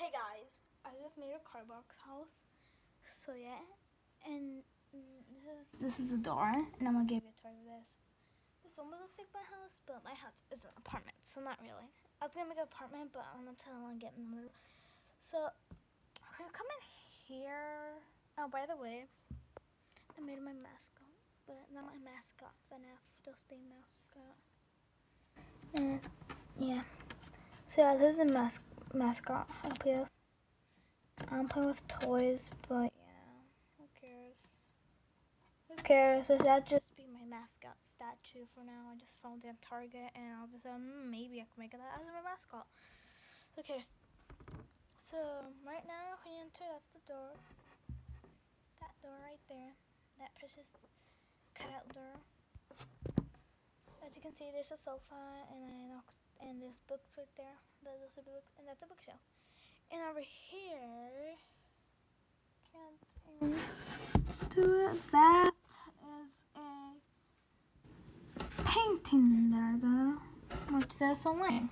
Hey guys, I just made a cardboard house. So yeah, and this is the door, and I'm gonna give you a tour of this. This almost looks like my house, but my house is an apartment, so not really. I was gonna make an apartment, but I'm not telling I get in the middle. So we're gonna come in here. Oh, by the way, I made my mascot, but not my mascot, FNF, just a mascot. And yeah, so yeah, this is a mascot. LPS. I'm playing with toys, but yeah, who cares? Who cares? So that'd just be my mascot statue for now. I just found it at Target, and I'll just maybe I can make that as my mascot. Who cares? So right now, when you enter, that's the door. That door right there. That precious cutout door. As you can see, there's a sofa, and there's books right there. Those are books, and that's a bookshelf. And over here, can't even do it. That is a painting there, though, which there's so lame.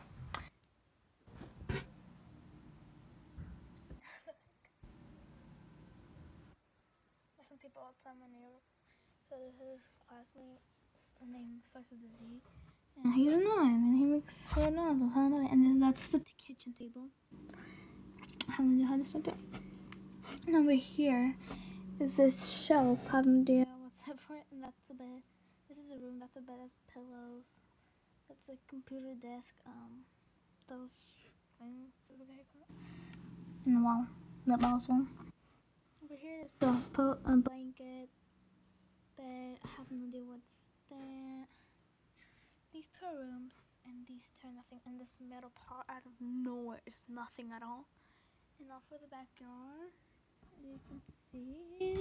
There's some people outside my neighbor. So this is his classmate. The name starts with a Z. And he's annoying, and he makes her noise. And then that's the kitchen table. Having to do how this right there. And over here is this shelf. Having to do what's up for it, and that's a bed. This is a room. That's a bed. That's pillows. That's a computer desk. Those things. In the wall. That mouse one. Over here is a blanket. Bed. Having to do what's there. These two rooms, and these two are nothing, and this metal part out of nowhere is nothing at all. And off of the backyard, you can see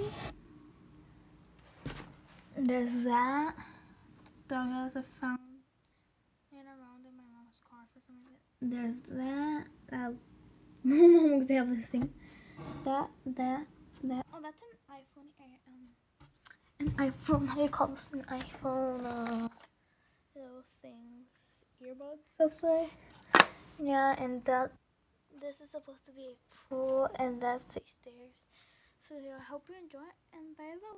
there's that. Doghouse I found and around in my mom's car for some reason. There's that. My mom looks have this thing. That. Oh, that's an iPhone. An iPhone. How do you call this? An iPhone. Those things, earbuds, I'll say. Yeah, and this is supposed to be a pool, and that's the stairs. So yeah, I hope you enjoy it. And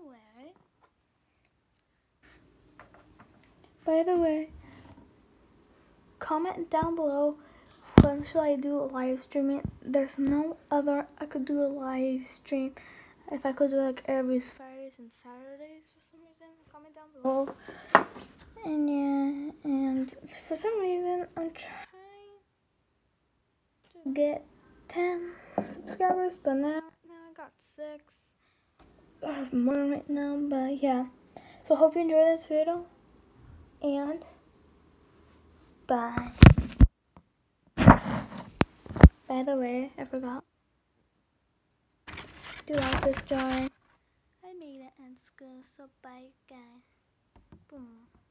by the way, comment down below when should I do a live streaming. There's no other I could do a live stream. If I could do like every Fridays and Saturdays for some reason, comment down below. And yeah, and for some reason, I'm trying to get 10 subscribers, but now I got 6. I have more right now, but yeah. So hope you enjoy this video, and bye. By the way, I forgot. Do like this drawing. I made it in school, so bye guys. Boom.